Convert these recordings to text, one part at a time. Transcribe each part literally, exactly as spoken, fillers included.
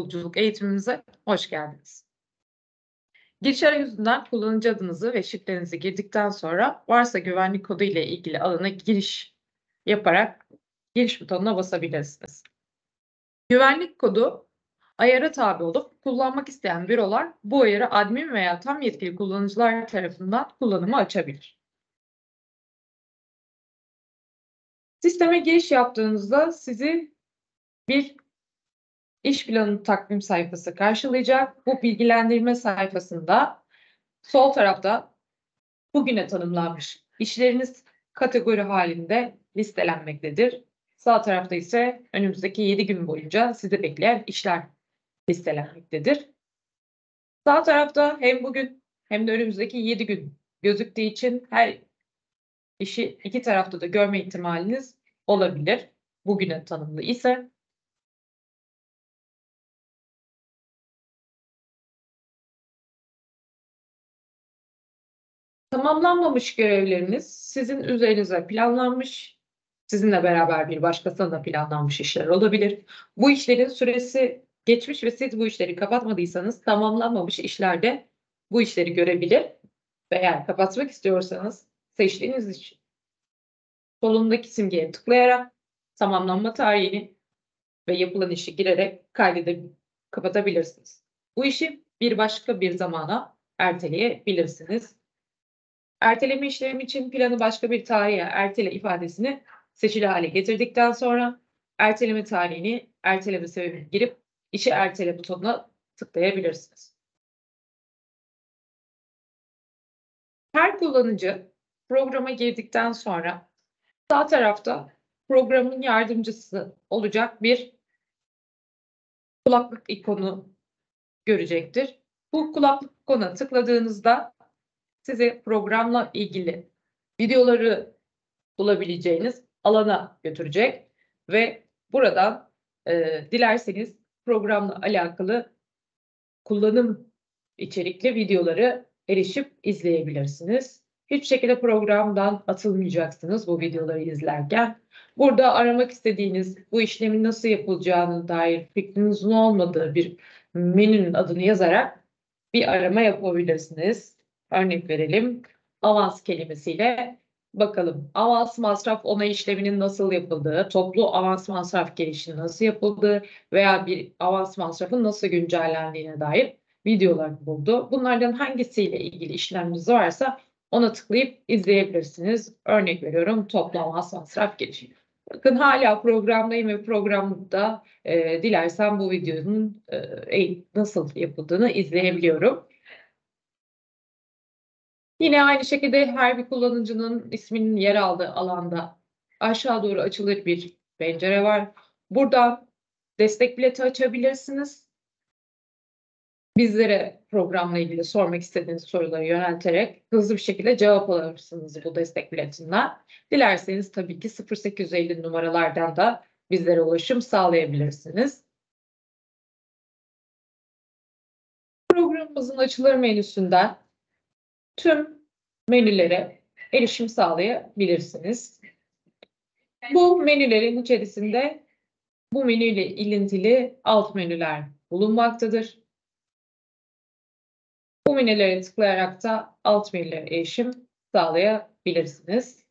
arabuluculuk eğitimimize hoş geldiniz. Giriş arayüzünden kullanıcı adınızı ve şifrenizi girdikten sonra varsa güvenlik kodu ile ilgili alana giriş yaparak giriş butonuna basabilirsiniz. Güvenlik kodu ayara tabi olup kullanmak isteyen bürolar bu ayarı admin veya tam yetkili kullanıcılar tarafından kullanımı açabilir. Sisteme giriş yaptığınızda sizi bir iş planı takvim sayfası karşılayacak. Bu bilgilendirme sayfasında sol tarafta bugüne tanımlanmış işleriniz kategori halinde listelenmektedir. Sağ tarafta ise önümüzdeki yedi gün boyunca sizi bekleyen işler listelenmektedir. Sağ tarafta hem bugün hem de önümüzdeki yedi gün gözüktüğü için her işi iki tarafta da görme ihtimaliniz olabilir. Bugüne tanımlı ise. Tamamlanmamış görevleriniz sizin üzerinize planlanmış, sizinle beraber bir başkasına da planlanmış işler olabilir. Bu işlerin süresi geçmiş ve siz bu işleri kapatmadıysanız tamamlanmamış işlerde bu işleri görebilir ve eğer kapatmak istiyorsanız seçtiğiniz iş solundaki simgeye tıklayarak tamamlanma tarihini ve yapılan işi girerek kaydedip kapatabilirsiniz. Bu işi bir başka bir zamana erteleyebilirsiniz. Erteleme işlemi için planı başka bir tarihe ertele ifadesini seçili hale getirdikten sonra erteleme tarihini, erteleme sebebini girip işi ertele butonuna tıklayabilirsiniz. Her kullanıcı programa girdikten sonra sağ tarafta programın yardımcısı olacak bir kulaklık ikonu görecektir. Bu kulaklık ikonuna tıkladığınızda sizi programla ilgili videoları bulabileceğiniz alana götürecek ve buradan e, dilerseniz programla alakalı kullanım içerikli videoları erişip izleyebilirsiniz. Hiçbir şekilde programdan atılmayacaksınız bu videoları izlerken. Burada aramak istediğiniz, bu işlemin nasıl yapılacağına dair fikrinizin olmadığı bir menünün adını yazarak bir arama yapabilirsiniz. Örnek verelim, avans kelimesiyle bakalım avans masraf onay işleminin nasıl yapıldığı, toplu avans masraf girişinin nasıl yapıldığı veya bir avans masrafın nasıl güncellendiğine dair videolar buldu. Bunlardan hangisiyle ilgili işleminiz varsa ona tıklayıp izleyebilirsiniz. Örnek veriyorum, toplu avans masraf girişi. Bakın hala programdayım ve programda e, dilersem bu videonun e, nasıl yapıldığını izleyebiliyorum. Yine aynı şekilde her bir kullanıcının isminin yer aldığı alanda aşağı doğru açılır bir pencere var. Buradan destek bileti açabilirsiniz. Bizlere programla ilgili sormak istediğiniz soruları yönelterek hızlı bir şekilde cevap alırsınız bu destek biletinden. Dilerseniz tabii ki sıfır sekiz elli numaralardan da bizlere ulaşım sağlayabilirsiniz. Programımızın açılır menüsünden tüm menülere erişim sağlayabilirsiniz. Bu menülerin içerisinde bu menüyle ilintili alt menüler bulunmaktadır. Bu menülere tıklayarak da alt menülere erişim sağlayabilirsiniz.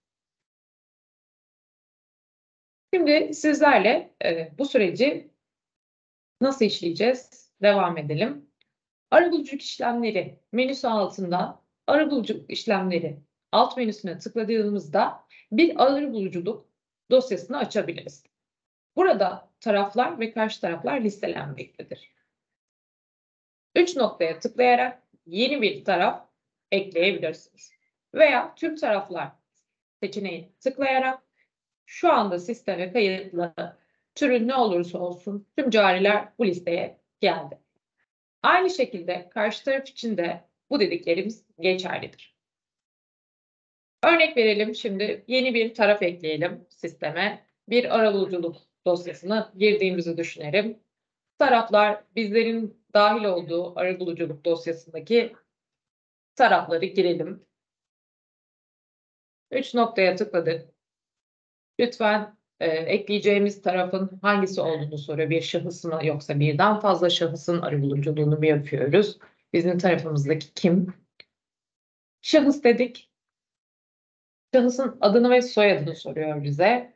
Şimdi sizlerle e, bu süreci nasıl işleyeceğiz? Devam edelim. Arabuluculuk işlemleri menüsü altında arabuluculuk işlemleri alt menüsüne tıkladığımızda bir arabuluculuk dosyasını açabiliriz. Burada taraflar ve karşı taraflar listelenmektedir. Üç noktaya tıklayarak yeni bir taraf ekleyebilirsiniz. Veya tüm taraflar seçeneği tıklayarak şu anda sisteme kayıtlı türün ne olursa olsun tüm cariler bu listeye geldi. Aynı şekilde karşı taraf için de bu dediklerimiz geçerlidir. Örnek verelim, şimdi yeni bir taraf ekleyelim sisteme. Bir arabuluculuk dosyasını girdiğimizi düşünelim. Taraflar bizlerin dahil olduğu arabuluculuk dosyasındaki tarafları girelim. Üç noktaya tıkladık. Lütfen e, ekleyeceğimiz tarafın hangisi olduğunu soruyor. Bir şahıs mı yoksa birden fazla şahısın arabuluculuğunu mu yapıyoruz? Bizim tarafımızdaki kim? Şahıs dedik. Şahısın adını ve soyadını soruyor bize.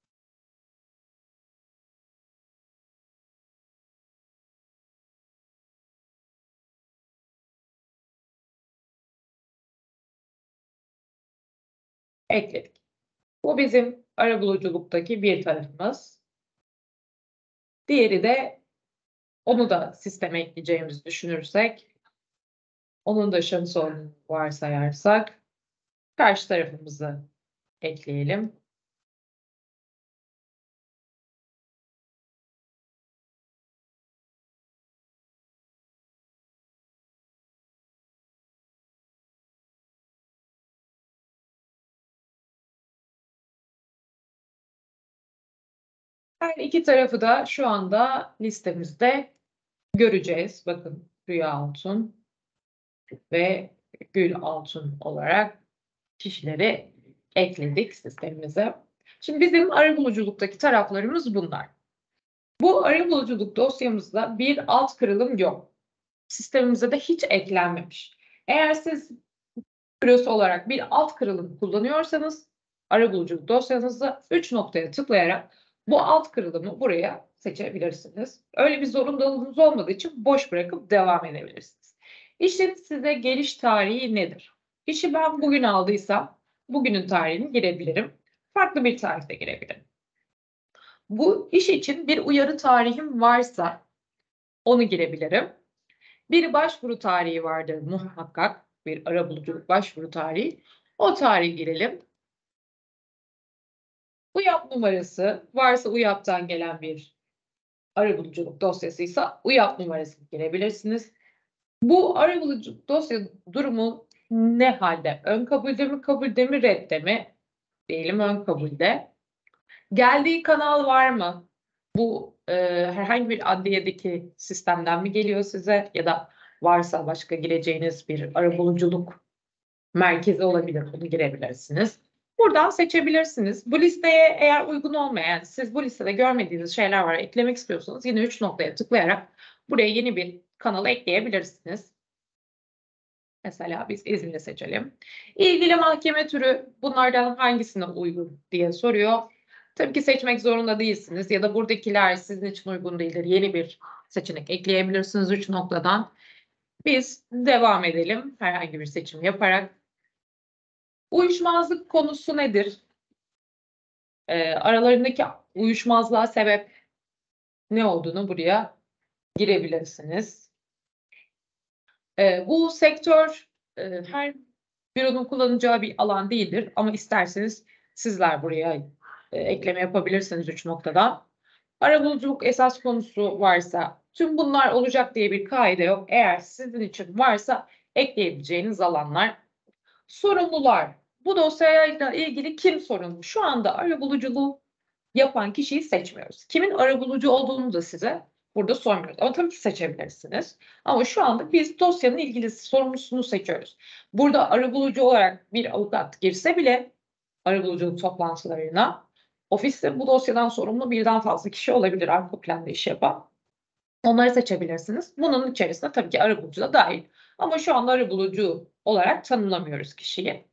Ekledik. Bu bizim arabuluculuktaki bir tarafımız. Diğeri de onu da sisteme ekleyeceğimizi düşünürsek, onun da şahıs olduğunu varsayarsak karşı tarafımızı ekleyelim. Her iki tarafı da şu anda listemizde göreceğiz. Bakın Rüya Altun ve Gül Altun olarak kişileri ekledik sistemimize. Şimdi bizim arabuluculuktaki taraflarımız bunlar. Bu arabuluculuk dosyamızda bir alt kırılım yok. Sistemimize de hiç eklenmemiş. Eğer siz Cruise olarak bir alt kırılım kullanıyorsanız arabuluculuk dosyanızda üç noktaya tıklayarak bu alt kırılımı buraya seçebilirsiniz. Öyle bir zorunluluğunuz olmadığı için boş bırakıp devam edebilirsiniz. İşin size geliş tarihi nedir? İşi ben bugün aldıysam bugünün tarihini girebilirim. Farklı bir tarihte girebilirim. Bu iş için bir uyarı tarihim varsa onu girebilirim. Bir başvuru tarihi vardır muhakkak. Bir arabuluculuk başvuru tarihi. O tarihi girelim. UYAP numarası varsa UYAP'tan gelen bir arabuluculuk dosyasıysa UYAP numarasını girebilirsiniz. Bu arabuluculuk dosya durumu ne halde? Ön kabulde mi, kabulde mi, redde mi? Diyelim ön kabulde. Geldiği kanal var mı? Bu e, herhangi bir adliyedeki sistemden mi geliyor size ya da varsa başka gireceğiniz bir arabuluculuk merkezi olabilir. Bunu girebilirsiniz. Buradan seçebilirsiniz. Bu listeye eğer uygun olmayan, siz bu listede görmediğiniz şeyler var, eklemek istiyorsanız yine üç noktaya tıklayarak buraya yeni bir kanal ekleyebilirsiniz. Mesela biz İzmir'i seçelim. İlgili mahkeme türü bunlardan hangisine uygun diye soruyor. Tabii ki seçmek zorunda değilsiniz ya da buradakiler sizin için uygun değildir. Yeni bir seçenek ekleyebilirsiniz üç noktadan. Biz devam edelim herhangi bir seçim yaparak. Uyuşmazlık konusu nedir? E, aralarındaki uyuşmazlığa sebep ne olduğunu buraya girebilirsiniz. E, bu sektör e, her büronun kullanacağı bir alan değildir ama isterseniz sizler buraya e, ekleme yapabilirsiniz üç noktadan. Arabuluculuk esas konusu varsa tüm bunlar olacak diye bir kaide yok. Eğer sizin için varsa ekleyebileceğiniz alanlar. Sorumlular. Bu dosyayla ilgili kim sorumlu? Şu anda arabuluculuğu yapan kişiyi seçmiyoruz. Kimin arabulucu olduğunu da size burada sormuyoruz. Ama tabii ki seçebilirsiniz. Ama şu anda biz dosyanın ilgili sorumlusunu seçiyoruz. Burada arabulucu olarak bir avukat girse bile arabuluculuk toplantılarına ofiste bu dosyadan sorumlu birden fazla kişi olabilir arka planda iş yapan. Onları seçebilirsiniz. Bunun içerisinde tabii ki arabulucu da dahil. Ama şu anda arabulucu olarak tanımlamıyoruz kişiyi.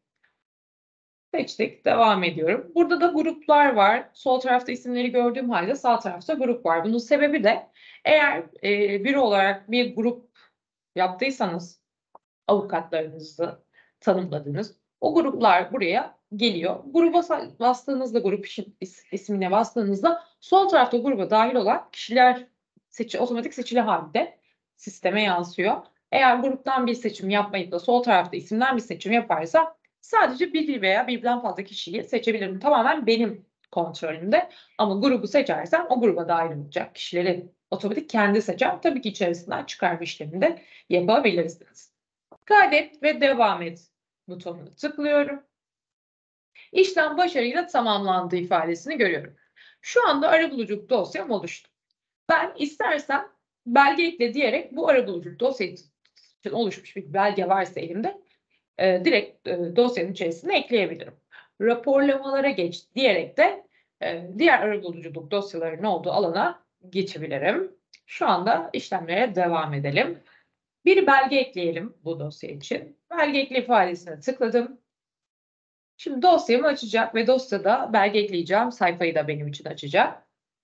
Seçtik, devam ediyorum. Burada da gruplar var. Sol tarafta isimleri gördüğüm halde sağ tarafta grup var. Bunun sebebi de eğer e, biri olarak bir grup yaptıysanız avukatlarınızı tanımladınız. O gruplar buraya geliyor. Gruba bastığınızda, grup is, ismine bastığınızda sol tarafta gruba dahil olan kişiler seçi, otomatik seçili halde sisteme yansıyor. Eğer gruptan bir seçim yapmayıp da sol tarafta isimden bir seçim yaparsa sadece bir veya birden fazla kişiyi seçebilirim. Tamamen benim kontrolümde. Ama grubu seçersem o gruba dahil olacak kişileri otomatik kendi seçer. Tabii ki içerisinden çıkarma işlemini de yapabilirsiniz. Kaydet ve devam et butonuna tıklıyorum. İşlem başarıyla tamamlandı ifadesini görüyorum. Şu anda arabuluculuk dosyam oluştu. Ben istersem belge ekle diyerek bu arabuluculuk dosyası için oluşmuş bir belge varsa elimde e, direkt e, dosyanın içerisine ekleyebilirim. Raporlamalara geç diyerek de e, diğer arabuluculuk dosyalarının olduğu alana geçebilirim. Şu anda işlemlere devam edelim. Bir belge ekleyelim bu dosya için. Belge ekle ifadesine tıkladım. Şimdi dosyamı açacak ve dosyada belge ekleyeceğim sayfayı da benim için açacak.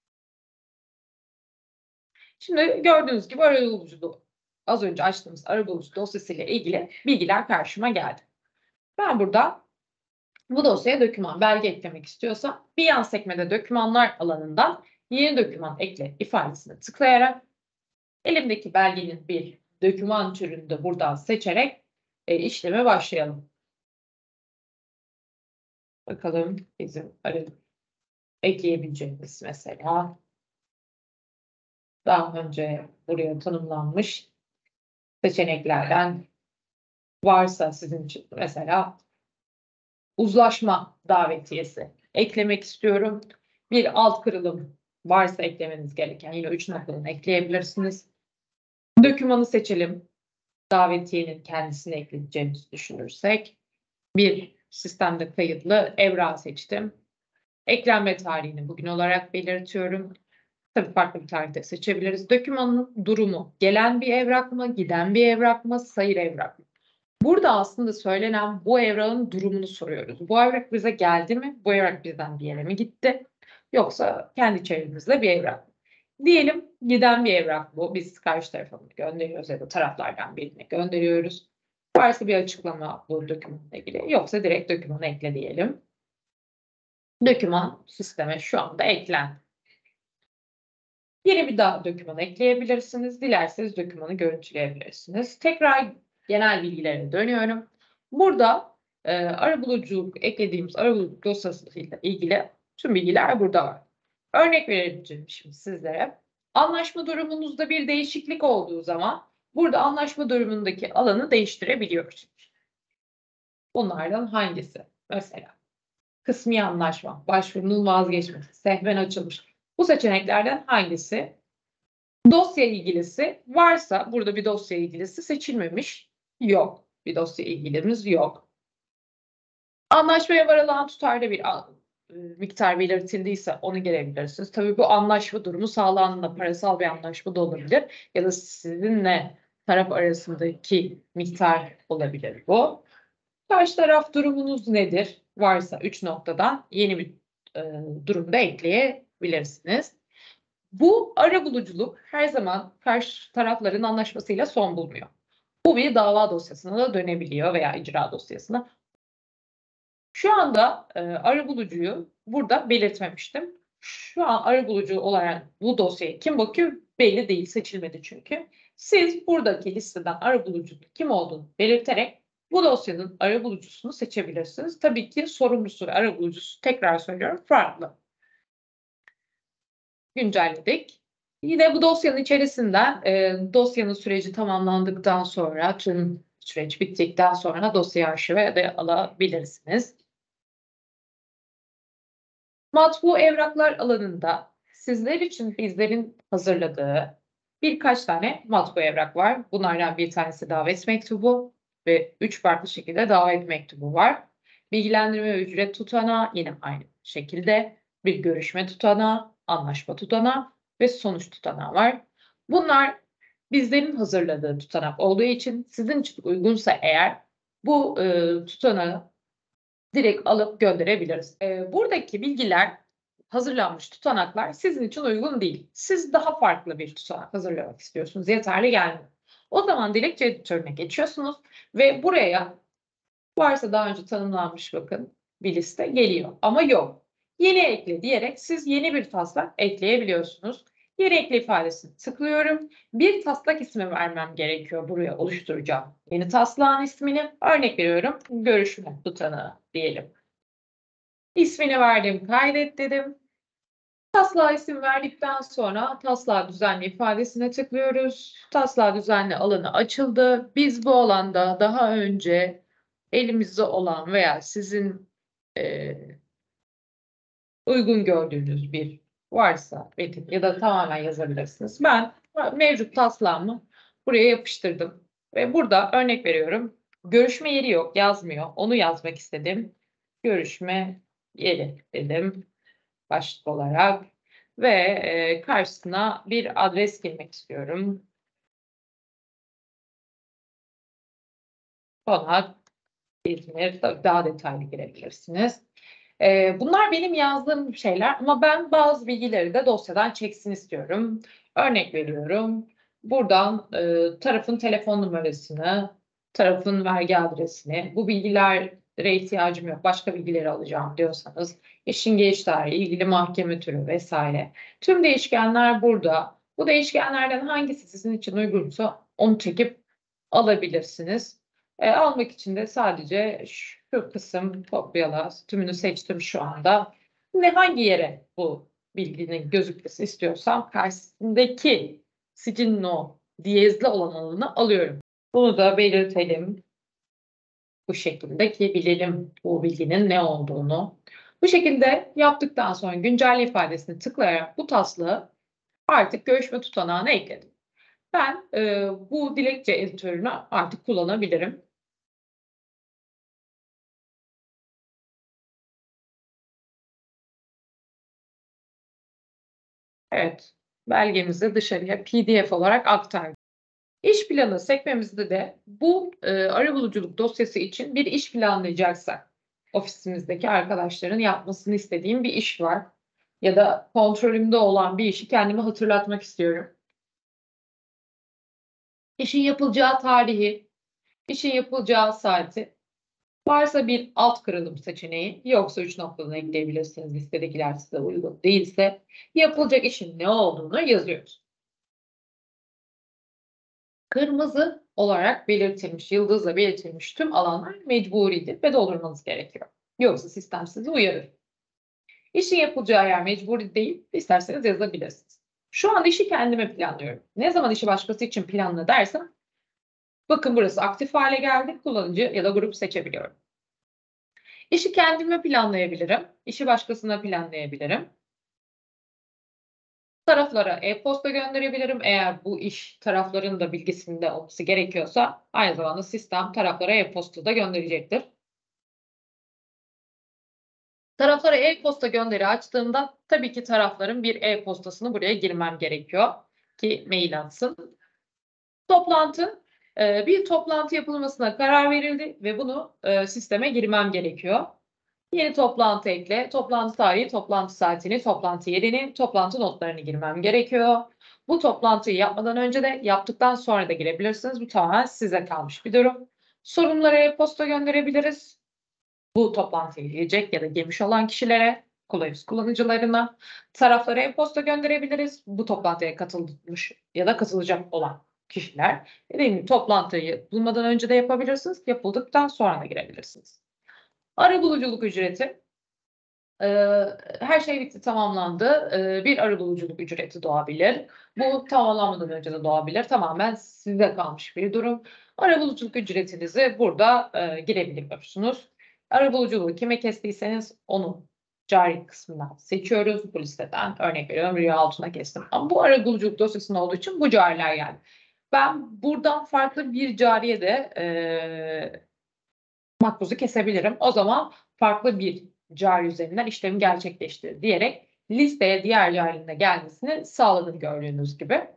Şimdi gördüğünüz gibi arabuluculuğu az önce açtığımız arabulucu dosyasıyla ilgili bilgiler karşıma geldi. Ben burada bu dosyaya doküman, belge eklemek istiyorsam bir yan sekmede dokümanlar alanından yeni doküman ekle ifadesine tıklayarak elimdeki belgenin bir doküman türünü de buradan seçerek e, işleme başlayalım. Bakalım bizim ekleyebileceğimiz mesela daha önce buraya tanımlanmış seçeneklerden varsa sizin için mesela uzlaşma davetiyesi eklemek istiyorum. Bir alt kırılım varsa eklemeniz gereken yine üç noktadan ekleyebilirsiniz. Dokümanı seçelim. Davetiyenin kendisini ekleyeceğimizi düşünürsek bir sistemde kayıtlı evrağı seçtim. Eklenme tarihini bugün olarak belirtiyorum. Tabii farklı bir tarihte seçebiliriz. Dokümanın durumu gelen bir evrak mı, giden bir evrak mı, sayır evrak mı? Burada aslında söylenen bu evrağın durumunu soruyoruz. Bu evrak bize geldi mi? Bu evrak bizden bir yere mi gitti? Yoksa kendi çevremizde bir evrak mı? Diyelim giden bir evrak bu. Biz karşı tarafa mı gönderiyoruz ya da taraflardan birine gönderiyoruz. Varsa bir açıklama bu dokümanla ilgili. Yoksa direkt dokümanı ekle diyelim. Doküman sisteme şu anda eklendi. Yeni bir daha doküman ekleyebilirsiniz. Dilerseniz dokümanı görüntüleyebilirsiniz. Tekrar genel bilgilere dönüyorum. Burada e, arabuluculuk eklediğimiz arabuluculuk dosyasıyla ilgili tüm bilgiler burada var. Örnek vereceğim şimdi sizlere. Anlaşma durumunuzda bir değişiklik olduğu zaman burada anlaşma durumundaki alanı değiştirebiliyoruz. Bunlardan hangisi? Mesela kısmi anlaşma, başvurunun vazgeçmesi, sehven açılmış. Bu seçeneklerden hangisi? Dosya ilgilisi varsa burada bir dosya ilgilisi seçilmemiş. Yok. Bir dosya ilgilimiz yok. Anlaşmaya varılan tutarda bir e, miktar belirtildiyse onu girebilirsiniz. Tabii bu anlaşma durumu sağlandığında parasal bir anlaşma da olabilir. Ya da sizinle taraf arasındaki miktar olabilir bu. Karşı taraf durumunuz nedir? Varsa üç noktadan yeni bir e, durumda ekleyebilirsiniz. Bu arabuluculuk her zaman karşı tarafların anlaşmasıyla son bulmuyor. Bu bir dava dosyasına da dönebiliyor veya icra dosyasına. Şu anda e, arabulucuyu burada belirtmemiştim. Şu an arabulucu olarak bu dosyaya kim bakıyor belli değil, seçilmedi çünkü. Siz buradaki listeden arabulucunun kim olduğunu belirterek bu dosyanın arabulucusunu seçebilirsiniz. Tabii ki sorumlusu ve arabulucusu tekrar söylüyorum farklı. Güncelledik. Yine bu dosyanın içerisinden e, dosyanın süreci tamamlandıktan sonra tüm süreç bittikten sonra dosyayı arşive de alabilirsiniz. Matbu evraklar alanında sizler için bizlerin hazırladığı birkaç tane matbu evrak var. Bunlardan bir tanesi davet mektubu ve üç farklı şekilde davet mektubu var. Bilgilendirme ve ücret tutanağı yine aynı şekilde bir görüşme tutanağı, anlaşma tutanağı ve sonuç tutanağı var. Bunlar bizlerin hazırladığı tutanak olduğu için sizin için uygunsa eğer bu e, tutanağı direkt alıp gönderebiliriz. Eee, buradaki bilgiler, hazırlanmış tutanaklar sizin için uygun değil. Siz daha farklı bir tutanak hazırlamak istiyorsunuz, yeterli gelmiyor. O zaman dilekçe editörüne geçiyorsunuz ve buraya varsa daha önce tanımlanmış bakın bir liste geliyor ama yok. Yeni ekle diyerek siz yeni bir taslak ekleyebiliyorsunuz. Yeni ekle ifadesini tıklıyorum. Bir taslak ismi vermem gerekiyor buraya oluşturacağım. Yeni taslağın ismini örnek veriyorum. Görüşme tutanağı diyelim. İsmini verdim, kaydet dedim. Taslağa isim verdikten sonra taslağı düzenle ifadesine tıklıyoruz. Taslağı düzenle alanı açıldı. Biz bu alanda daha önce elimizde olan veya sizin e, uygun gördüğünüz bir varsa metin ya da tamamen yazabilirsiniz. Ben mevcut taslağımı buraya yapıştırdım ve burada örnek veriyorum. Görüşme yeri yok, yazmıyor. Onu yazmak istedim. Görüşme yeri dedim. başlık olarak ve e, karşısına bir adres girmek istiyorum. Konak, İzmir. Tabii daha detaylı girebilirsiniz. Eee, bunlar benim yazdığım şeyler ama ben bazı bilgileri de dosyadan çeksin istiyorum. Örnek veriyorum. Buradan, eee, tarafın telefon numarasını, tarafın vergi adresini, bu bilgilere ihtiyacım yok, başka bilgileri alacağım diyorsanız, işin geliş tarihi, ilgili mahkeme türü vesaire. Tüm değişkenler burada. Bu değişkenlerden hangisi sizin için uygunsa onu çekip alabilirsiniz. Eee, almak için de sadece şu kısım kopyala, tümünü seçtim şu anda. Ne hangi yere bu bilginin gözükmesi istiyorsam karşısındaki sicil no diyezli olan alanı alıyorum. Bunu da belirtelim bu şekilde ki bilelim bu bilginin ne olduğunu. Bu şekilde yaptıktan sonra güncelle ifadesini tıklayarak bu taslağı artık görüşme tutanağına ekledim. Ben, eee, bu dilekçe editörünü artık kullanabilirim. Evet, belgemizi dışarıya P D F olarak aktardık. İş planı sekmemizde de bu, eee, arabuluculuk dosyası için bir iş planlayacaksak, ofisimizdeki arkadaşların yapmasını istediğim bir iş var ya da kontrolümde olan bir işi kendime hatırlatmak istiyorum. İşin yapılacağı tarihi, işin yapılacağı saati, varsa bir alt kırılım seçeneği, yoksa üç noktadan ekleyebilirsiniz listedekiler size uygun değilse, yapılacak işin ne olduğunu yazıyoruz. Kırmızı olarak belirtilmiş, yıldızla belirtilmiş tüm alanlar mecburidir ve doldurmanız gerekiyor. Yoksa sistem sizi uyarır. İşin yapılacağı yer mecburi değil, isterseniz yazabilirsiniz. Şu an işi kendime planlıyorum. Ne zaman işi başkası için planla dersem, bakın burası aktif hale geldi, kullanıcı ya da grup seçebiliyorum. İşi kendime planlayabilirim, işi başkasına planlayabilirim. Taraflara e-posta gönderebilirim. Eğer bu iş tarafların da bilgisinde olması gerekiyorsa aynı zamanda sistem taraflara e-posta da gönderecektir. Taraflara e-posta gönderi açtığımda tabii ki tarafların bir e-postasını buraya girmem gerekiyor ki mail atsın. Toplantı, eee, bir toplantı yapılmasına karar verildi ve bunu, eee, sisteme girmem gerekiyor. Yeni toplantı ekle, toplantı tarihi, toplantı saatini, toplantı yerini, toplantı notlarını girmem gerekiyor. Bu toplantıyı yapmadan önce de, yaptıktan sonra da girebilirsiniz. Bu tamamen size kalmış bir durum. Sorunlara e-posta gönderebiliriz. Bu toplantıya girecek ya da girmiş olan kişilere, kılavuz kullanıcılarına, taraflara e-posta gönderebiliriz. Bu toplantıya katılmış ya da katılacak olan kişiler. Dediğim gibi toplantıyı bulmadan önce de yapabilirsiniz, yapıldıktan sonra da girebilirsiniz. Arabuluculuk ücreti. Eee, her şey bitti, tamamlandı. Eee, bir arabuluculuk ücreti doğabilir. Bu tamamlanmadan önce de doğabilir. Tamamen size kalmış bir durum. Arabuluculuk ücretinizi burada, eee, girebiliyorsunuz. Arabuluculuğu kime kestiyseniz onu cari kısmından seçiyoruz. Bu listeden örnek veriyorum Rüya Altun'a kestim ama bu arabuluculuk dosyasında olduğu için bu cariler geldi. Ben buradan farklı bir cariye de, eee, makbuzu kesebilirim. O zaman farklı bir cari üzerinden işlemi gerçekleştir diyerek listeye diğer carinin de gelmesini sağladım gördüğünüz gibi.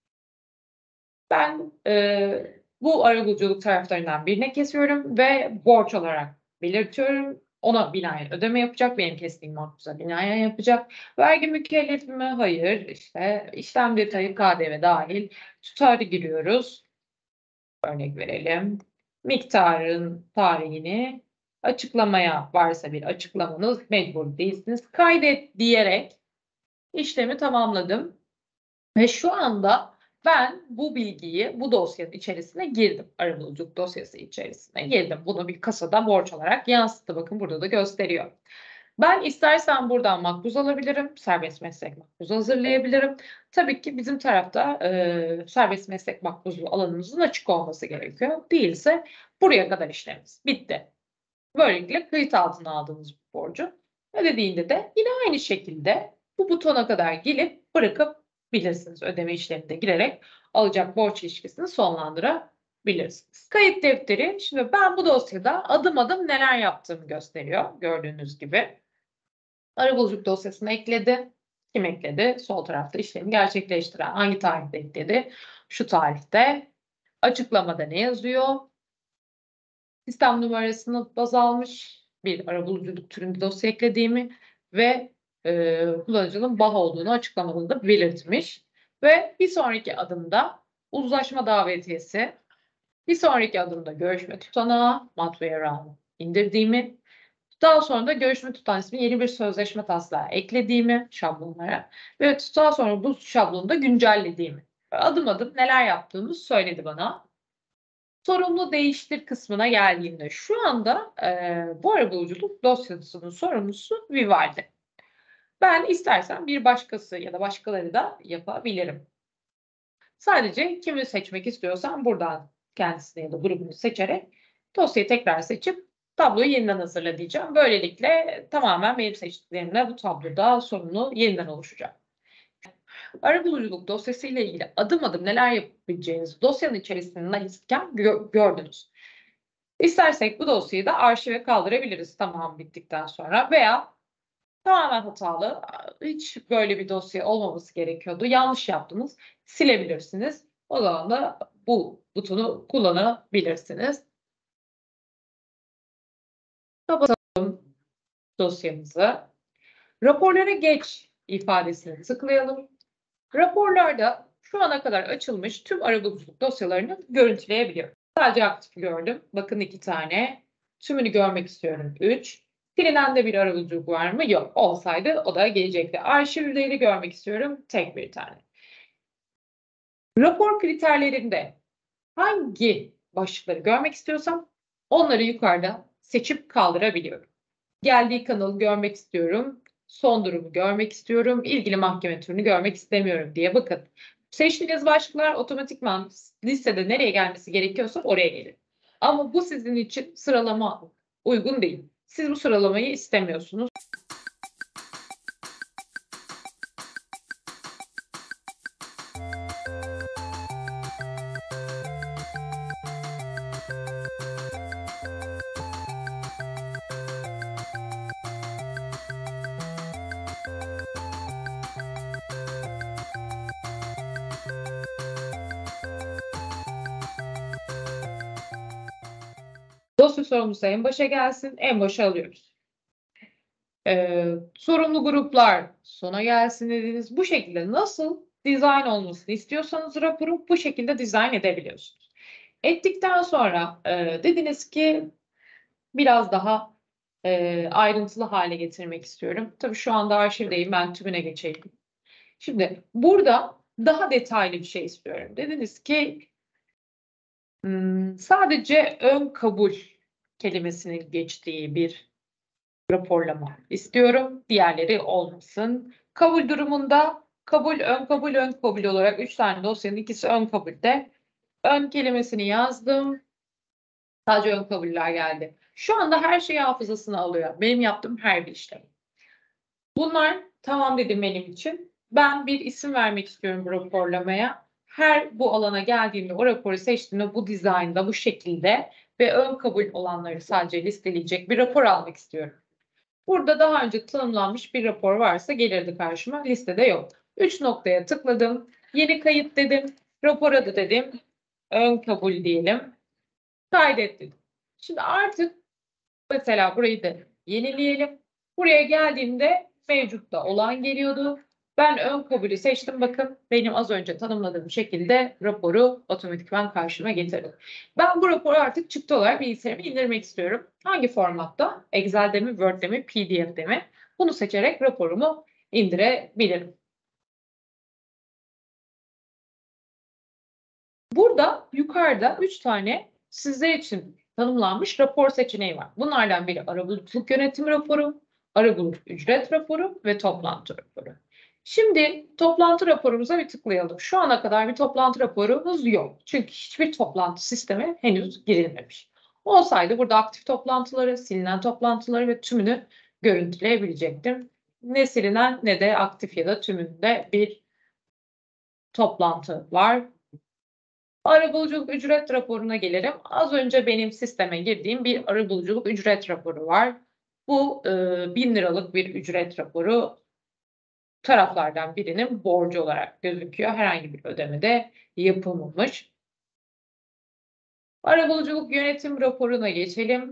Ben, eee, bu arabuluculuk taraflarından birine kesiyorum ve borç olarak belirtiyorum. Ona binaen ödeme yapacak, benim kestiğim makbuza binaen yapacak. Vergi mükellefi mi? Hayır. İşte işlem detayı K D V dâhil. Tutarı giriyoruz. Örnek verelim. Miktarın tarihini açıklamaya varsa bir açıklamanız mecbur değilsiniz. Kaydet diyerek işlemi tamamladım ve şu anda ben bu bilgiyi bu dosyanın içerisine girdim. Arabuluculuk dosyası içerisine girdim. Bunu bir kasada borç olarak yansıttı. Bakın burada da gösteriyor. Ben istersen buradan makbuz alabilirim, serbest meslek makbuzu hazırlayabilirim. Tabii ki bizim tarafta, eee, serbest meslek makbuzlu alanımızın açık olması gerekiyor. Değilse buraya kadar işlemimiz bitti. Böylelikle kayıt altına aldığınız bu borcu ödediğinde de yine aynı şekilde bu butona kadar gelip bırakabilirsiniz. Ödeme işlemine girerek alacak borç ilişkisini sonlandırabilirsiniz. Kayıt defteri, şimdi ben bu dosyada adım adım neler yaptığımı gösteriyor gördüğünüz gibi. Arabuluculuk dosyasını ekledi. Kim ekledi? Sol tarafta işlemi gerçekleştiren. Hangi tarihte ekledi? Şu tarihte. Açıklamada ne yazıyor? Sistem numarasını baz almış bir arabuluculuk türünde dosya eklediğimi ve e, kullanıcının B A H olduğunu açıklamasında belirtmiş. Ve bir sonraki adımda uzlaşma davetiyesi, bir sonraki adımda görüşme tutanağı, mat ve yarağını indirdiğimi, daha sonra da görüşme tutan ismi yeni bir sözleşme taslağı eklediğimi şablonlara ve daha sonra bu şablonu da güncellediğimi, adım adım neler yaptığımı söyledi bana. Sorumlu değiştir kısmına geldiğimde şu anda e, bu arabuluculuk dosyasının sorumlusu Vivaldi. Ben istersen bir başkası ya da başkaları da yapabilirim. Sadece kimi seçmek istiyorsam buradan kendisini ya da grubunu seçerek dosyayı tekrar seçip tabloyu yeniden hazırla diyeceğim. Böylelikle tamamen benim seçtiklerimle bu tabloda sorumlu yeniden oluşacak. Arabuluculuk dosyası ile ilgili adım adım neler yapabileceğinizi dosyanın içerisindeyken gö gördünüz. İstersek bu dosyayı da arşive kaldırabiliriz tamam bittikten sonra veya tamamen hatalı, hiç böyle bir dosya olmaması gerekiyordu, yanlış yaptınız, silebilirsiniz. O zaman da bu butonu kullanabilirsiniz. Kapatalım dosyamızı. Raporlara geç ifadesini tıklayalım. Raporlarda şu ana kadar açılmış tüm arabuluculuk dosyalarını görüntüleyebiliyorum. Sadece aktif gördüm. Bakın iki tane. Tümünü görmek istiyorum. üç. Silinen de bir arabuluculuk var mı? Yok. Olsaydı o da gelecekti. Arşivleri görmek istiyorum. Tek bir tane. Rapor kriterlerinde hangi başlıkları görmek istiyorsam onları yukarıda seçip kaldırabiliyorum. Geldiği kanalı görmek istiyorum. Son durumu görmek istiyorum. İlgili mahkeme türünü görmek istemiyorum diye bakın. Seçtiğiniz başlıklar otomatikman listede nereye gelmesi gerekiyorsa oraya gelir. Ama bu sizin için sıralama uygun değil. Siz bu sıralamayı istemiyorsunuz. Dosya sorumlusu en başa gelsin, en başa alıyoruz. Ee, sorumlu gruplar sona gelsin dediniz. Bu şekilde nasıl dizayn olmasını istiyorsanız raporu bu şekilde dizayn edebiliyorsunuz. Ettikten sonra e, dediniz ki biraz daha e, ayrıntılı hale getirmek istiyorum. Tabii şu anda arşivdeyim, ben tümüne geçeyim. Şimdi burada daha detaylı bir şey istiyorum. Dediniz ki hmm, sadece ön kabul kelimesinin geçtiği bir raporlama istiyorum. Diğerleri olmasın. Kabul durumunda kabul, ön kabul, ön kabul olarak üç tane dosyanın ikisi ön kabulde. Ön kelimesini yazdım. Sadece ön kabuller geldi. Şu anda her şeyi hafızasına alıyor. Benim yaptığım her bir işlem. Bunlar tamam dedim benim için. Ben bir isim vermek istiyorum bu raporlamaya. Her bu alana geldiğimde o raporu seçtiğimde bu dizaynda, bu şekilde ve ön kabul olanları sadece listeleyecek bir rapor almak istiyorum. Burada daha önce tanımlanmış bir rapor varsa gelirdi karşıma. Listede yok. Üç noktaya tıkladım. Yeni kayıt dedim. Rapor adı dedim. Ön kabul diyelim. Kaydet dedim. Şimdi artık mesela burayı da yenileyelim. Buraya geldiğimde mevcutta olan geliyordu. Ben ön kabulü seçtim. Bakın benim az önce tanımladığım şekilde raporu otomatikman karşıma getirdim. Ben bu raporu artık çıktı olarak bilgisayarıma indirmek istiyorum. Hangi formatta? Excel'de mi, Word'de mi, P D F'de mi? Bunu seçerek raporumu indirebilirim. Burada yukarıda üç tane sizler için tanımlanmış rapor seçeneği var. Bunlardan biri arabuluculuk yönetim raporu, arabuluculuk ücret raporu ve toplantı raporu. Şimdi toplantı raporumuza bir tıklayalım. Şu ana kadar bir toplantı raporumuz yok. Çünkü hiçbir toplantı sistemi henüz girilmemiş. Olsaydı burada aktif toplantıları, silinen toplantıları ve tümünü görüntüleyebilecektim. Ne silinen ne de aktif ya da tümünde bir toplantı var. Arabuluculuk ücret raporuna gelirim. Az önce benim sisteme girdiğim bir arabuluculuk ücret raporu var. Bu e, bin liralık bir ücret raporu taraflardan birinin borcu olarak gözüküyor. Herhangi bir ödeme de yapılmamış. Arabuluculuk yönetim raporuna geçelim.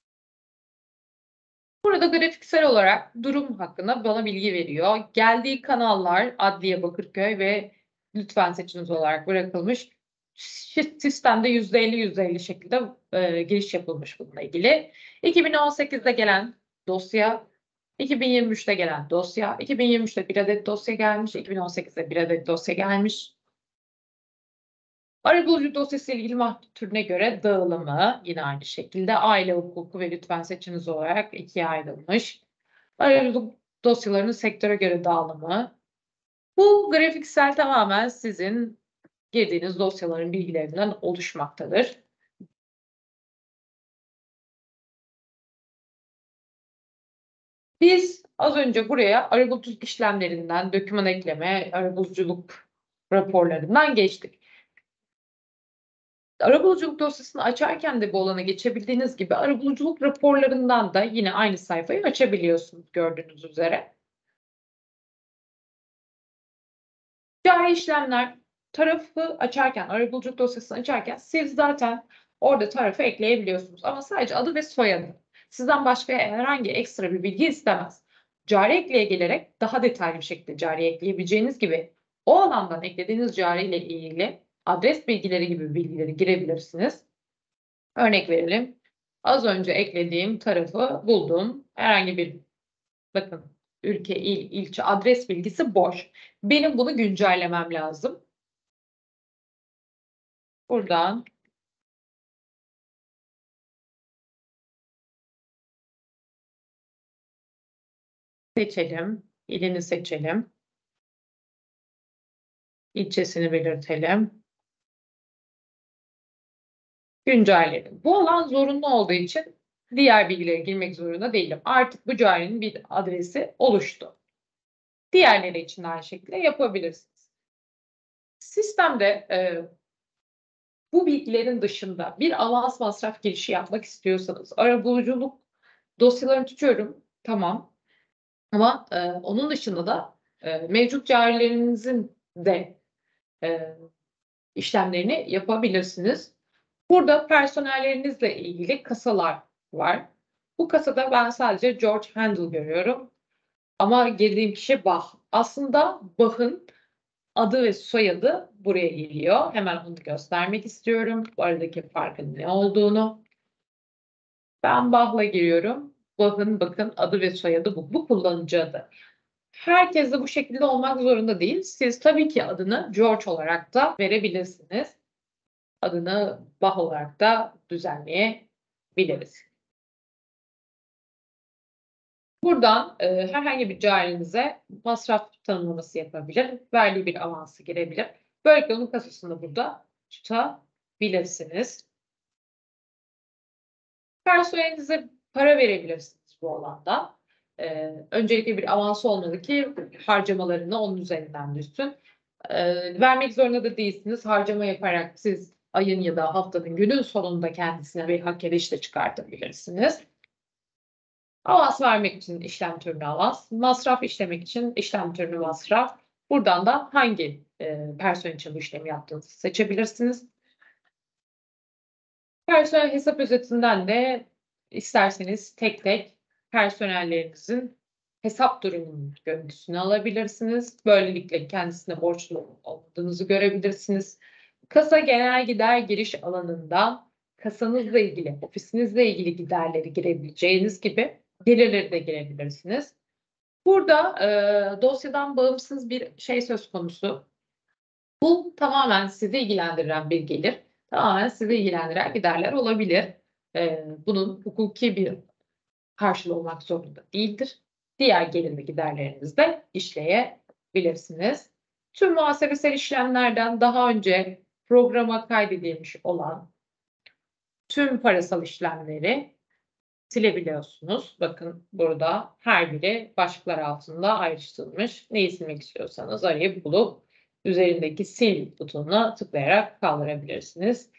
Burada grafiksel olarak durum hakkında bana bilgi veriyor. Geldiği kanallar Adliye Bakırköy ve lütfen seçiniz olarak bırakılmış. Sistemde yüzde elli yüzde elli şekilde e, giriş yapılmış bununla ilgili. iki bin on sekizde gelen dosya, iki bin yirmi üçte gelen dosya, iki bin yirmi üçte bir adet dosya gelmiş, iki bin on sekizde bir adet dosya gelmiş. Arabulucu dosyası ile ilgili mahkum türüne göre dağılımı yine aynı şekilde aile hukuku ve lütfen seçiniz olarak ikiye ayrılmış. Arabuluculuk dosyalarının sektöre göre dağılımı. Bu grafiksel tamamen sizin girdiğiniz dosyaların bilgilerinden oluşmaktadır. Biz az önce buraya arabuluculuk işlemlerinden, doküman ekleme, arabuluculuk raporlarından geçtik. Arabuluculuk dosyasını açarken de bu alana geçebildiğiniz gibi arabuluculuk raporlarından da yine aynı sayfayı açabiliyorsunuz gördüğünüz üzere. Cari işlemler tarafı açarken, arabuluculuk dosyasını açarken siz zaten orada tarafı ekleyebiliyorsunuz. Ama sadece adı ve soyadı. Sizden başka herhangi ekstra bir bilgi istemez. Cari ekleye gelerek daha detaylı bir şekilde cari ekleyebileceğiniz gibi o alandan eklediğiniz cari ile ilgili adres bilgileri gibi bilgileri girebilirsiniz. Örnek verelim. Az önce eklediğim tarafı buldum. Herhangi bir bakın ülke, il, ilçe, adres bilgisi boş. Benim bunu güncellemem lazım. Buradan seçelim. İlini seçelim. İlçesini belirtelim. Güncelledim. Bu alan zorunlu olduğu için diğer bilgileri girmek zorunda değilim. Artık bu carinin bir adresi oluştu. Diğerleri için de aynı şekilde yapabilirsiniz. Sistemde e, bu bilgilerin dışında bir avans masraf girişi yapmak istiyorsanız arabuluculuk dosyalarını tutuyorum. Tamam. Ama e, onun dışında da e, mevcut carilerinizin de e, işlemlerini yapabilirsiniz. Burada personellerinizle ilgili kasalar var. Bu kasada ben sadece George Handel görüyorum. Ama girdiğim kişi Bach. Aslında Bach'ın adı ve soyadı buraya geliyor. Hemen onu göstermek istiyorum. Bu aradaki farkın ne olduğunu. Ben Bach'la giriyorum. Bach'ın bakın adı ve soyadı bu. Bu kullanıcı adı. Herkes de bu şekilde olmak zorunda değil. Siz tabii ki adını George olarak da verebilirsiniz. Adını Bach olarak da düzenleyebiliriz. Buradan e, herhangi bir carinize masraf tanımlaması yapabilir, verdiği bir avansı girebilir. Böylelikle onun kasasını burada tutabilirsiniz. Personelinize para verebilirsiniz bu alanda. E, öncelikle bir avansı olmalı ki harcamalarını onun üzerinden düşsün. E, vermek zorunda da değilsiniz. Harcama yaparak siz ayın ya da haftanın günün sonunda kendisine bir hak edişle çıkartabilirsiniz. Avans vermek için işlem türünü avans, masraf işlemek için işlem türünü masraf. Buradan da hangi e, personel için bu işlemi yaptığınızı seçebilirsiniz. Personel hesap özetinden de isterseniz tek tek personellerinizin hesap durumunun görüntüsünü alabilirsiniz. Böylelikle kendisine borçlu olmadığınızı görebilirsiniz. Kasa genel gider giriş alanında kasanızla ilgili, ofisinizle ilgili giderleri girebileceğiniz gibi gelirleri de girebilirsiniz. Burada e, dosyadan bağımsız bir şey söz konusu. Bu tamamen sizi ilgilendiren bir gelir. Tamamen sizi ilgilendiren giderler olabilir. E, bunun hukuki bir karşılığı olmak zorunda değildir. Diğer gelir ve giderlerinizi de işleyebilirsiniz. Tüm muhasebesel işlemlerden daha önce programa kaydedilmiş olan tüm parasal işlemleri silebiliyorsunuz. Bakın burada her biri başlıklar altında ayrıştırılmış. Neyi silmek istiyorsanız arayıp bulup üzerindeki sil butonuna tıklayarak kaldırabilirsiniz.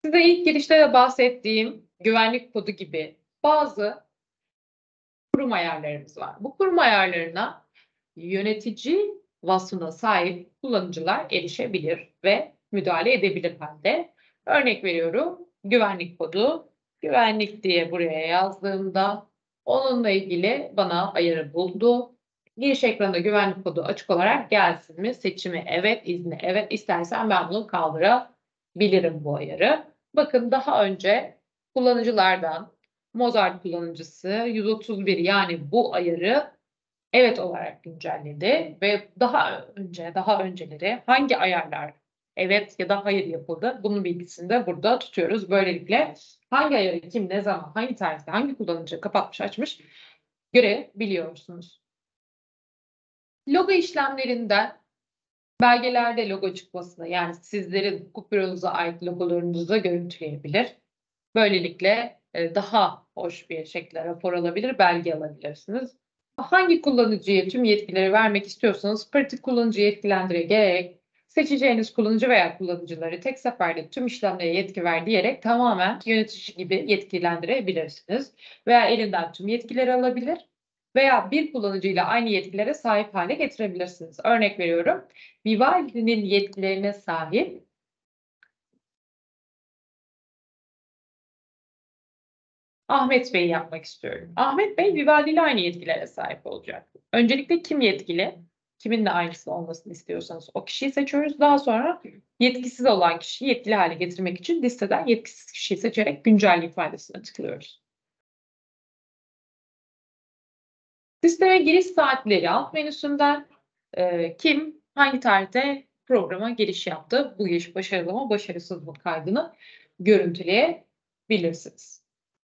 Size ilk girişte de bahsettiğim güvenlik kodu gibi bazı kurum ayarlarımız var. Bu kurum ayarlarına yönetici vasfına sahip kullanıcılar erişebilir ve müdahale edebilir halde. Örnek veriyorum, güvenlik kodu, güvenlik diye buraya yazdığımda onunla ilgili bana ayarı buldu. Giriş ekranında güvenlik kodu açık olarak gelsin mi? Seçimi evet, izni evet. İstersen ben bunu kaldırabilirim bu ayarı. Bakın daha önce kullanıcılardan Mozart kullanıcısı yüz otuz bir yani bu ayarı evet olarak güncelledi ve daha önce, daha önceleri hangi ayarlar evet ya da hayır yapıldı? Bunun bilgisini de burada tutuyoruz. Böylelikle hangi ayarı kim, ne zaman, hangi tarihte, hangi kullanıcı kapatmış, açmış görebiliyorsunuz. Logo işlemlerinden belgelerde logo çıkmasını yani sizlerin hukuk büronuza ait logolarınızı da görüntüleyebilir. Böylelikle e, daha hoş bir şekilde rapor alabilir, belge alabilirsiniz. Hangi kullanıcıya tüm yetkileri vermek istiyorsanız pratik kullanıcı yetkilendire gerek seçeceğiniz kullanıcı veya kullanıcıları tek seferde tüm işlemlere yetki ver diyerek tamamen yönetici gibi yetkilendirebilirsiniz. Veya elinden tüm yetkileri alabilir veya bir kullanıcıyla aynı yetkilere sahip hale getirebilirsiniz. Örnek veriyorum, Vivaldi'nin yetkilerine sahip Ahmet Bey'i yapmak istiyorum. Ahmet Bey Vivaldi ile aynı yetkilere sahip olacak. Öncelikle kim yetkili? Kiminle aynısı olmasını istiyorsanız o kişiyi seçiyoruz. Daha sonra yetkisiz olan kişiyi yetkili hale getirmek için listeden yetkisiz kişiyi seçerek güncel ifadesine tıklıyoruz. Sisteme giriş saatleri alt menüsünden e, kim hangi tarihte programa giriş yaptı? Bu giriş başarılı mı başarısız mı kaydını görüntüleyebilirsiniz.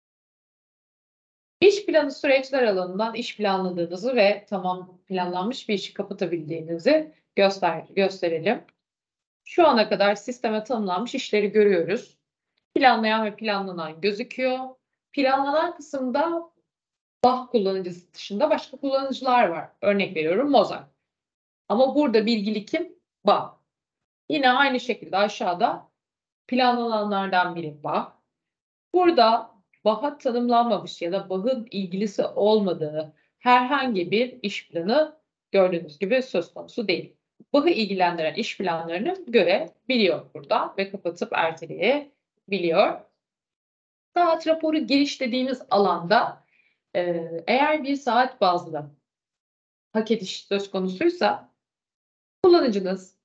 İş planı süreçler alanından iş planladığınızı ve tamam planlanmış bir işi kapatabildiğinizi göster gösterelim. Şu ana kadar sisteme tanımlanmış işleri görüyoruz. Planlayan ve planlanan gözüküyor. Planlanan kısımda B A H kullanıcısı dışında başka kullanıcılar var. Örnek veriyorum Mozart. Ama burada bilgili kim? B A H. Yine aynı şekilde aşağıda planlananlardan biri B A H. Burada B A H'a tanımlanmamış ya da B A H'ın ilgilisi olmadığı herhangi bir iş planı gördüğünüz gibi söz konusu değil. B A H'ı ilgilendiren iş planlarını görebiliyor burada ve kapatıp erteleyebiliyor. Saat raporu giriş dediğimiz alanda e, eğer bir saat bazlı hak ediş söz konusuysa kullanıcınız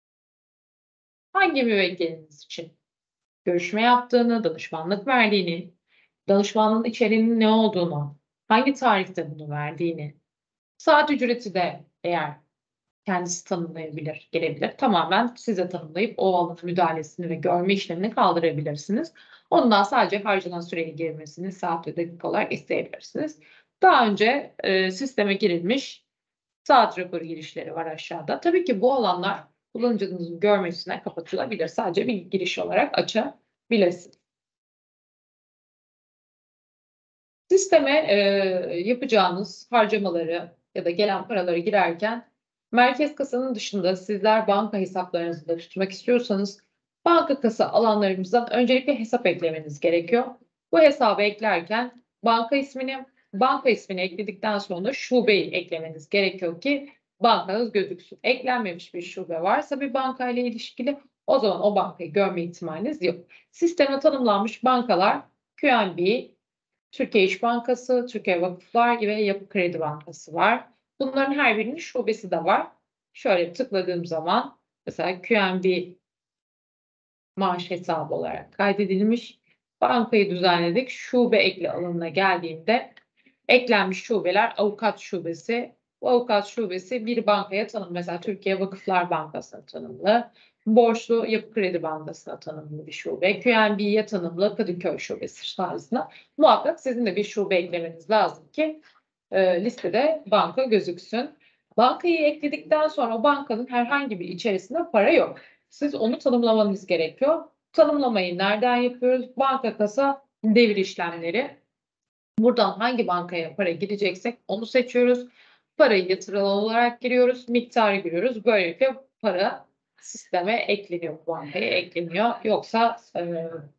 hangi müvekkiliniz için görüşme yaptığını, danışmanlık verdiğini, danışmanlığın içeriğinin ne olduğunu, hangi tarihte bunu verdiğini, saat ücreti de eğer kendisi tanımlayabilir, gelebilir. Tamamen size tanımlayıp o alanın müdahalesini ve görme işlemini kaldırabilirsiniz. Ondan sadece harcanan süreyi girmesini saat ve dakika olarak isteyebilirsiniz. Daha önce e, sisteme girilmiş saat raporu girişleri var aşağıda. Tabii ki bu alanlar kullanıcınızın görmesine kapatılabilir. Sadece bir giriş olarak açabilirsiniz. Sisteme e, yapacağınız harcamaları ya da gelen paraları girerken merkez kasanın dışında sizler banka hesaplarınızı da tutmak istiyorsanız banka kasa alanlarımızdan öncelikle hesap eklemeniz gerekiyor. Bu hesabı eklerken banka ismini, banka ismini ekledikten sonra şubeyi eklemeniz gerekiyor ki bankanız gözüksün. Eklenmemiş bir şube varsa bir bankayla ilişkili o zaman o bankayı görme ihtimaliniz yok. Sisteme tanımlanmış bankalar Q N B, Türkiye İş Bankası, Türkiye Vakıflar gibi Yapı Kredi Bankası var. Bunların her birinin şubesi de var. Şöyle tıkladığım zaman mesela Q N B maaş hesabı olarak kaydedilmiş. Bankayı düzenledik. Şube ekle alanına geldiğinde eklenmiş şubeler avukat şubesi. Bu avukat şubesi bir bankaya tanımlı. Mesela Türkiye Vakıflar Bankası'na tanımlı. Borçlu Yapı Kredi Bankası'na tanımlı bir şube. Q N B'ye tanımlı Kadıköy Şubesi tarzına. Muhakkak sizin de bir şube eklemeniz lazım ki e, listede banka gözüksün. Bankayı ekledikten sonra o bankanın herhangi bir içerisinde para yok. Siz onu tanımlamanız gerekiyor. Tanımlamayı nereden yapıyoruz? Banka kasa devir işlemleri. Buradan hangi bankaya para gireceksek onu seçiyoruz. Parayı yatırılan olarak giriyoruz. Miktarı giriyoruz. Böylelikle para sisteme ekleniyor. Bankaya ekleniyor. Yoksa e,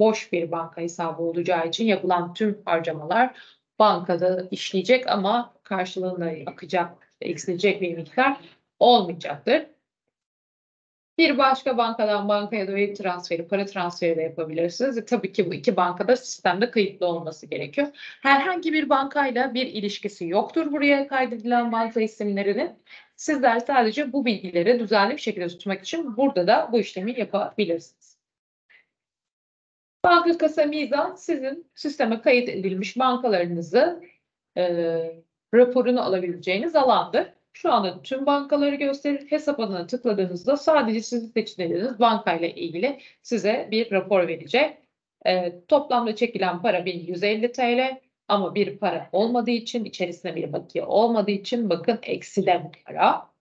boş bir banka hesabı olacağı için yapılan tüm harcamalar bankada işleyecek ama karşılığında akacak, eksilecek bir miktar olmayacaktır. Bir başka bankadan bankaya döviz transferi, para transferi de yapabilirsiniz. E, tabii ki bu iki bankada sistemde kayıtlı olması gerekiyor. Herhangi bir bankayla bir ilişkisi yoktur buraya kaydedilen banka isimlerinin. Sizler sadece bu bilgileri düzenli bir şekilde tutmak için burada da bu işlemi yapabilirsiniz. Banka kasa mizan sizin sisteme kayıt edilmiş bankalarınızı e, raporunu alabileceğiniz alandır. Şu anda tüm bankaları gösterir. Hesap adına tıkladığınızda sadece sizin seçtiğiniz bankayla ilgili size bir rapor verecek. E, toplamda çekilen para bin yüz elli TL ama bir para olmadığı için, içerisinde bir bakiye olmadığı için bakın ekside bu para.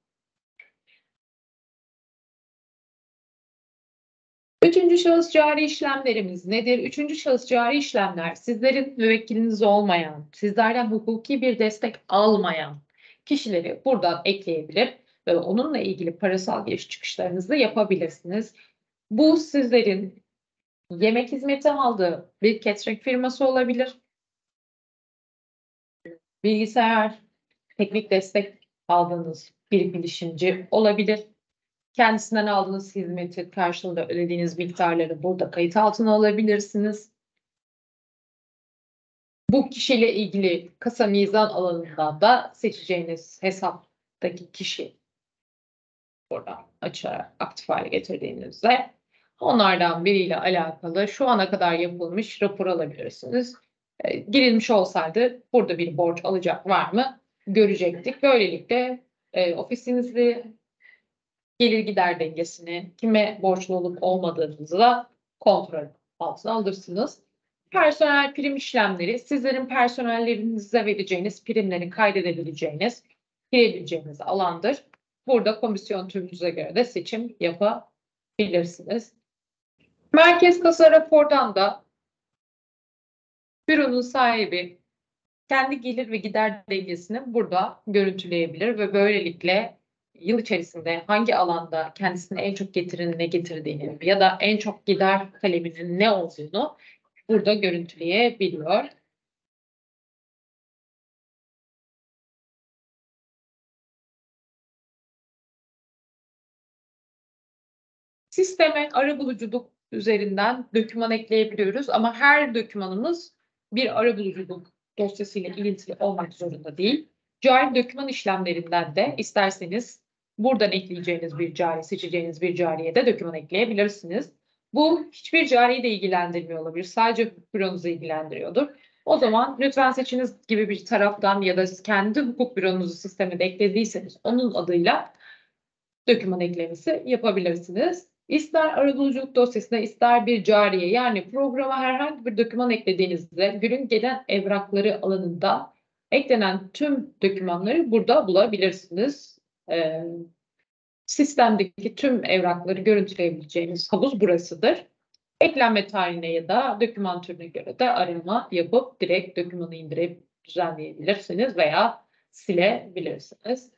Üçüncü şahıs cari işlemlerimiz nedir? Üçüncü şahıs cari işlemler sizlerin müvekkiliniz olmayan, sizlerden hukuki bir destek almayan kişileri buradan ekleyebilir ve onunla ilgili parasal giriş çıkışlarınızı yapabilirsiniz. Bu sizlerin yemek hizmeti aldığı bir catering firması olabilir. Bilgisayar, teknik destek aldığınız bir bilişimci olabilir. Kendisinden aldığınız hizmeti karşılığında ödediğiniz miktarları burada kayıt altına alabilirsiniz. Bu kişiyle ilgili kasa mizan alanından da seçeceğiniz hesaptaki kişi buradan açarak aktif hale getirdiğinizde onlardan biriyle alakalı şu ana kadar yapılmış rapor alabilirsiniz. E, girilmiş olsaydı burada bir borç alacak var mı görecektik. Böylelikle e, ofisinizi gelir gider dengesini, kime borçlu olup olmadığınızı da kontrol altına alırsınız. Personel prim işlemleri, sizlerin personellerinize vereceğiniz primleri kaydedebileceğiniz, girebileceğiniz alandır. Burada komisyon türünüze göre de seçim yapabilirsiniz. Merkez kasa rapordan da büronun sahibi kendi gelir ve gider dengesini burada görüntüleyebilir ve böylelikle yıl içerisinde hangi alanda kendisine en çok getirin ne getirdiğini ya da en çok gider kaleminin ne olduğunu burada görüntüleyebiliyor. Sisteme arabuluculuk üzerinden doküman ekleyebiliyoruz ama her dokümanımız bir arabuluculuk dosyasıyla ilintili olmak zorunda değil. Cari doküman işlemlerinden de isterseniz buradan ekleyeceğiniz bir cari, seçeceğiniz bir cariye de doküman ekleyebilirsiniz. Bu hiçbir cariyi de ilgilendirmiyor olabilir. Sadece büronuzu ilgilendiriyordur. O zaman lütfen seçiniz gibi bir taraftan ya da siz kendi hukuk büronuzu sisteme de eklediyseniz onun adıyla doküman eklemesi yapabilirsiniz. İster arabuluculuk dosyasına ister bir cariye yani programa herhangi bir doküman eklediğinizde günün gelen evrakları alanında eklenen tüm dokümanları burada bulabilirsiniz. Ee, sistemdeki tüm evrakları görüntüleyebileceğiniz havuz burasıdır. Eklenme tarihine ya da doküman türüne göre de arama yapıp direkt dokümanı indirip düzenleyebilirsiniz veya silebilirsiniz.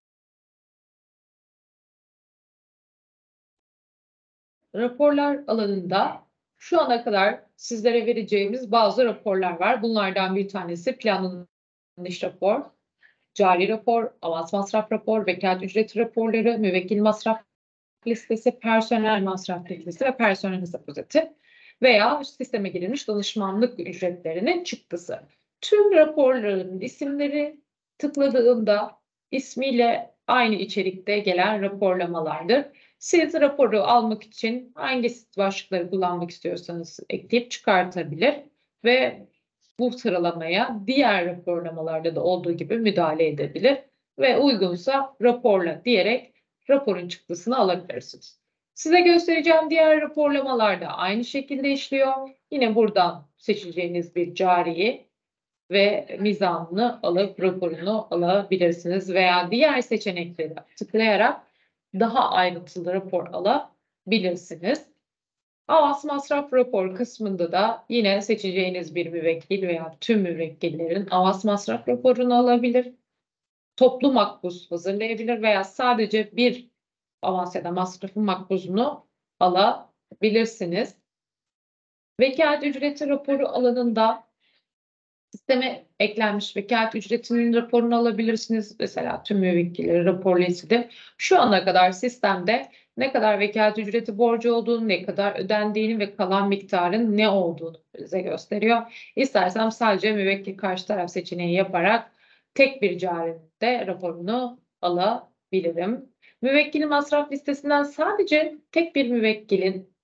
Raporlar alanında şu ana kadar sizlere vereceğimiz bazı raporlar var. Bunlardan bir tanesi planlanmış rapor, cari rapor, avans masraf rapor, vekalet ücreti raporları, müvekkil masraf listesi, personel masraf listesi ve personel hesap özeti veya sisteme girilmiş danışmanlık ücretlerinin çıktısı. Tüm raporların isimleri tıkladığında ismiyle aynı içerikte gelen raporlamalardır. Siz raporu almak için hangi başlıkları kullanmak istiyorsanız ekleyip çıkartabilir ve bu sıralamaya diğer raporlamalarda da olduğu gibi müdahale edebilir ve uygunsa raporla diyerek raporun çıktısını alabilirsiniz. Size göstereceğim diğer raporlamalar da aynı şekilde işliyor. Yine buradan seçeceğiniz bir cariyi ve mizanını alıp raporunu alabilirsiniz veya diğer seçenekleri tıklayarak daha ayrıntılı rapor alabilirsiniz. Avans masraf rapor kısmında da yine seçeceğiniz bir müvekkil veya tüm müvekkillerin avans masraf raporunu alabilir. Toplu makbuz hazırlayabilir veya sadece bir avans ya da masrafın makbuzunu alabilirsiniz. Vekalet ücreti raporu alanında sisteme eklenmiş vekalet ücretinin raporunu alabilirsiniz. Mesela tüm müvekkilleri raporlayıcıdır. Şu ana kadar sistemde ne kadar vekalet ücreti borcu olduğunu, ne kadar ödendiğini ve kalan miktarın ne olduğunu bize gösteriyor. İstersem sadece müvekkil karşı taraf seçeneği yaparak tek bir carinin de raporunu alabilirim. Müvekkili masraf listesinden sadece tek bir müvekkilin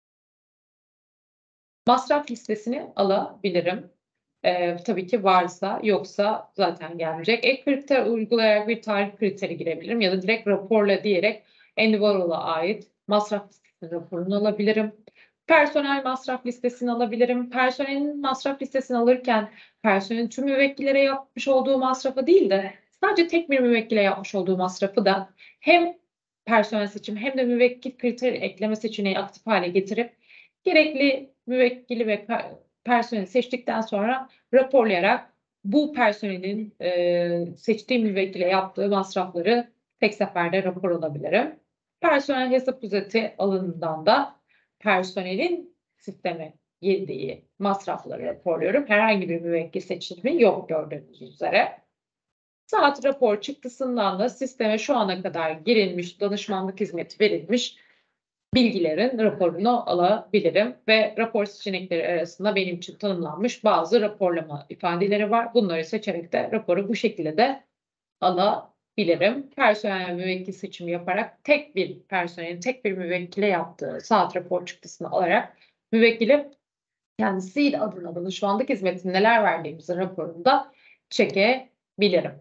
masraf listesini alabilirim. Eee, tabii ki varsa, yoksa zaten gelmeyecek. Ek kriter uygulayarak bir tarih kriteri girebilirim ya da direkt raporla diyerek Endivarol'a ait masraf listesi raporunu alabilirim. Personel masraf listesini alabilirim. Personelin masraf listesini alırken personelin tüm müvekkillere yapmış olduğu masrafı değil de sadece tek bir müvekkile yapmış olduğu masrafı da hem personel seçim hem de müvekkil kriteri ekleme seçeneği aktif hale getirip gerekli müvekkili ve per personeli seçtikten sonra raporlayarak bu personelin, eee, seçtiğim müvekkile yaptığı masrafları tek seferde rapor alabilirim. Personel hesap özeti alanından da personelin sisteme girdiği masrafları raporluyorum. Herhangi bir müvekkil seçimi yok gördüğünüz üzere. Saat rapor çıktısından da sisteme şu ana kadar girilmiş, danışmanlık hizmeti verilmiş bilgilerin raporunu alabilirim ve rapor seçenekleri arasında benim için tanımlanmış bazı raporlama ifadeleri var. Bunları seçerek de raporu bu şekilde de alabilirim. Personel müvekkil seçimi yaparak tek bir personelin tek bir müvekkile yaptığı saat rapor çıktısını alarak müvekkili kendisi adına danışmanlık hizmetinin neler verdiğimizin raporunu da çekebilirim.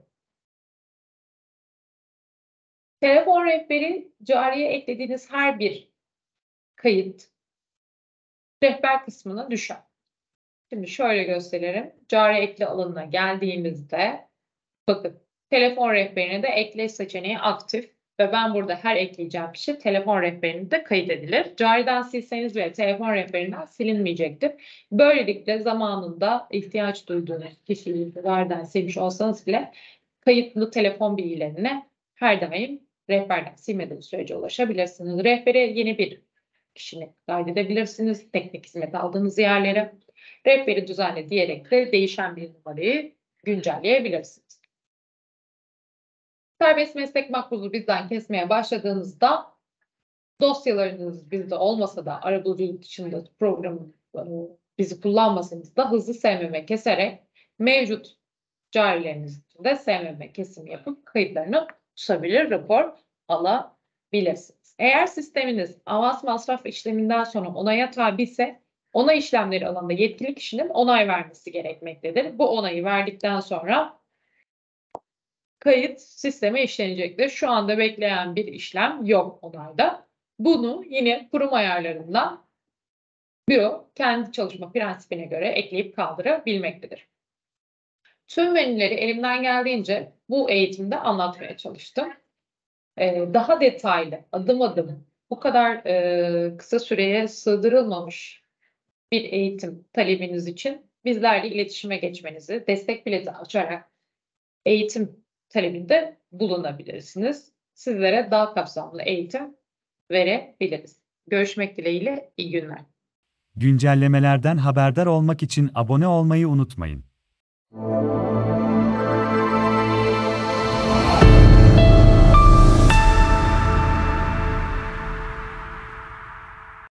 Telefon rehberi cariye eklediğiniz her bir kayıt rehber kısmına düşer. Şimdi şöyle gösterelim. Cari ekle alanına geldiğimizde bakın telefon rehberine de ekle seçeneği aktif ve ben burada her ekleyeceğim kişi telefon rehberine de kaydedilir. Cariden silseniz bile telefon rehberinden silinmeyecektir. Böylelikle zamanında ihtiyaç duyduğunuz kişiyi cariden silmiş olsanız bile kayıtlı telefon bilgilerine her daim rehberden silmediğiniz sürece ulaşabilirsiniz. Rehbere yeni bir kişini kaydedebilirsiniz. Teknik hizmet aldığınız yerlere. Rehberi düzenle diyerek de değişen bir numarayı güncelleyebilirsiniz. Serbest meslek makbuzu bizden kesmeye başladığınızda dosyalarınız bizde olmasa da arabuluculuk dışında programın bizi kullanmasanız da hızlı S M M keserek mevcut carileriniz için de S M M kesimi yapıp kayıtlarını tutabilir, rapor alabilirsiniz. Eğer sisteminiz avans masraf işleminden sonra onaya tabiyse onay işlemleri alanında yetkili kişinin onay vermesi gerekmektedir. Bu onayı verdikten sonra kayıt sisteme işlenecektir. Şu anda bekleyen bir işlem yok onayda. Bunu yine kurum ayarlarından büro kendi çalışma prensibine göre ekleyip kaldırabilmektedir. Tüm menüleri elimden geldiğince bu eğitimde anlatmaya çalıştım. Ee, daha detaylı, adım adım, bu kadar e, kısa süreye sığdırılmamış bir eğitim talebiniz için bizlerle iletişime geçmenizi, destek bileti açarak eğitim talebinde bulunabilirsiniz. Sizlere daha kapsamlı eğitim verebiliriz. Görüşmek dileğiyle, iyi günler. Güncellemelerden haberdar olmak için abone olmayı unutmayın.